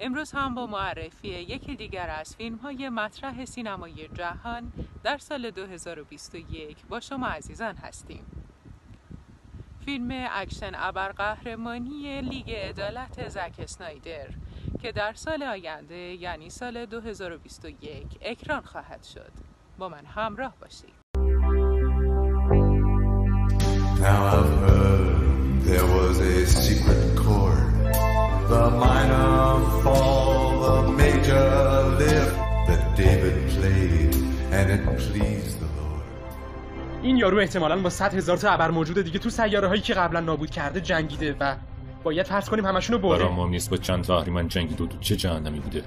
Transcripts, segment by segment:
امروز هم با معرفی یکی دیگر از فیلم‌های مطرح سینمای جهان در سال 2021 با شما عزیزان هستیم. فیلم اکشن ابرقهرمانی لیگ عدالت زک اسنایدر که در سال آینده یعنی سال 2021 اکران خواهد شد. با من همراه باشید. Now I've heard there was a secret chord, the minor fall, the major lift that David played and it pleased the Lord. این یارو احتمالاً با 100,000 تا ابر موجود دیگه تو سیاره‌هایی که قبلا نابود کرده جنگیده و باید فرض کنیم همشونو برده. برام مهم نیست با چند تا اهریمن جنگیده و تو چه جهنمی بوده.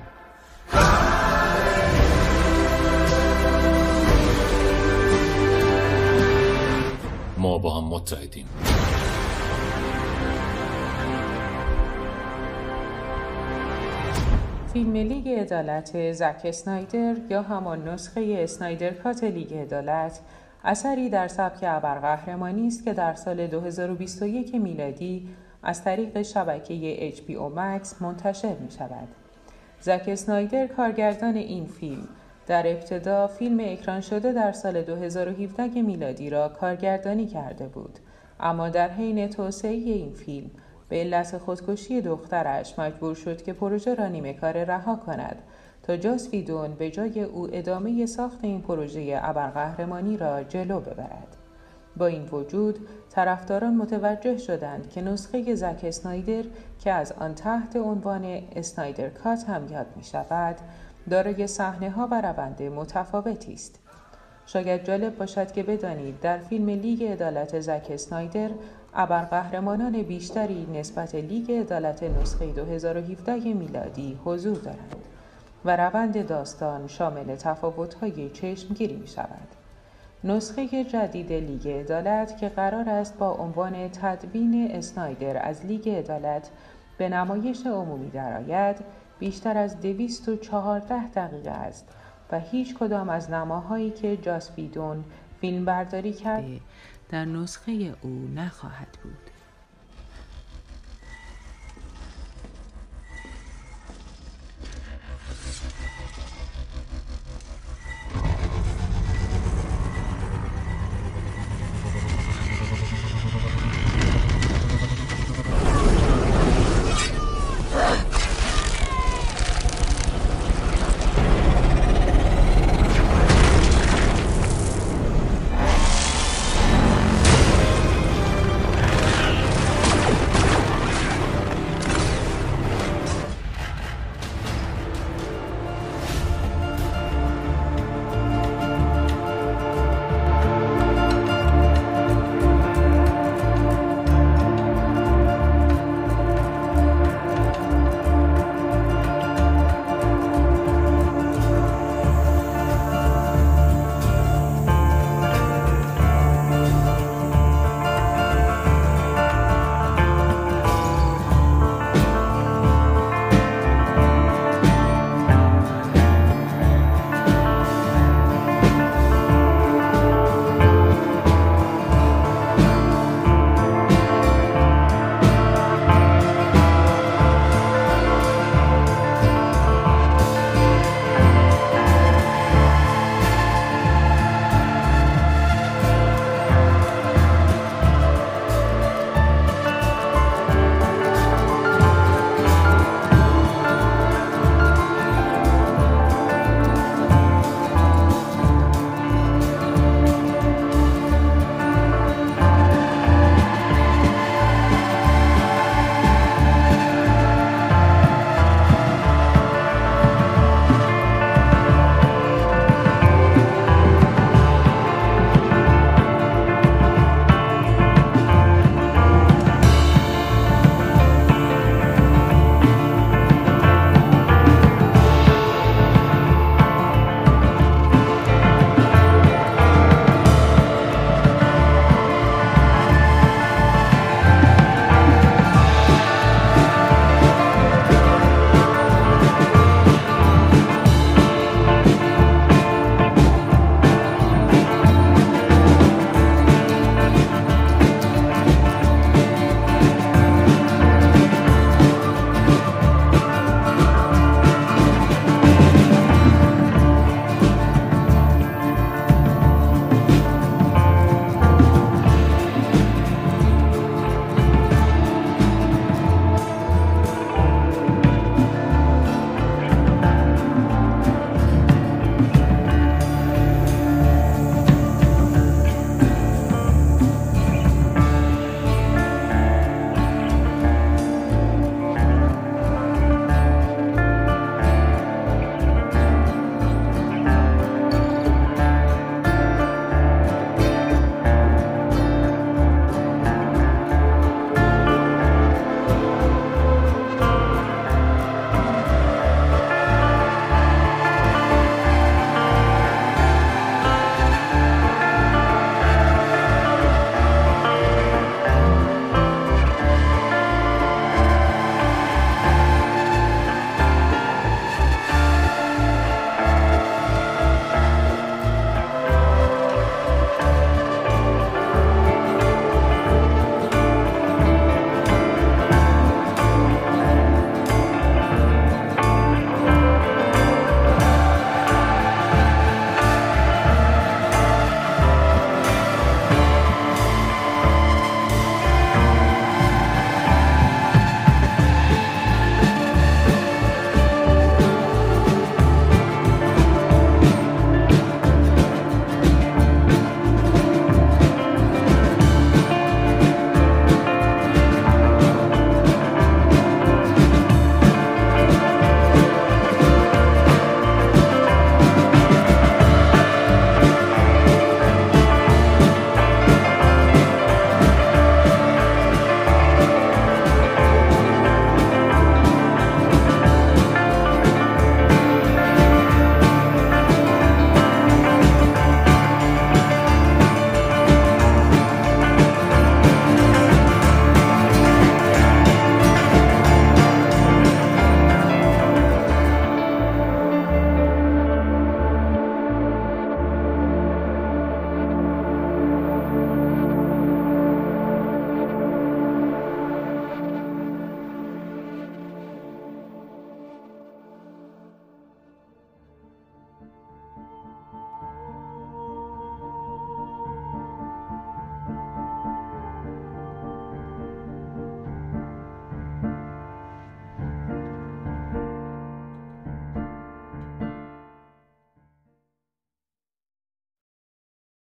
ما با هم متحدیم. فیلم لیگ عدالت زک اسنایدر یا همان نسخه اسنایدر کات لیگ عدالت اثری در سبک ابرقهرمانی است که در سال 2021 میلادی از طریق شبکه HBO Max منتشر می شود. زک اسنایدر کارگردان این فیلم در ابتدا فیلم اکران شده در سال 2017 میلادی را کارگردانی کرده بود، اما در حین توسعه این فیلم به علت خودکشی دخترش مجبور شد که پروژه را نیمه کاره رها کند تا جاس ویدون به جای او ادامه ساخت این پروژه ابرقهرمانی را جلو ببرد. با این وجود طرفداران متوجه شدند که نسخه زک اسنایدر که از آن تحت عنوان اسنایدر کات هم یاد می شود دارای صحنه‌ها و روند متفاوتی است. شاید جالب باشد که بدانید در فیلم لیگ عدالت زک اسنایدر ابرقهرمانان بیشتری نسبت لیگ عدالت نسخه 2017 میلادی حضور دارند و روند داستان شامل تفاوت‌های چشمگیری می‌شود. نسخه جدید لیگ عدالت که قرار است با عنوان تدوین اسنایدر از لیگ عدالت به نمایش عمومی درآید، بیشتر از 214 دقیقه است و هیچ کدام از نماهایی که جاس ویدون فیلم برداری کرد در نسخه او نخواهد بود.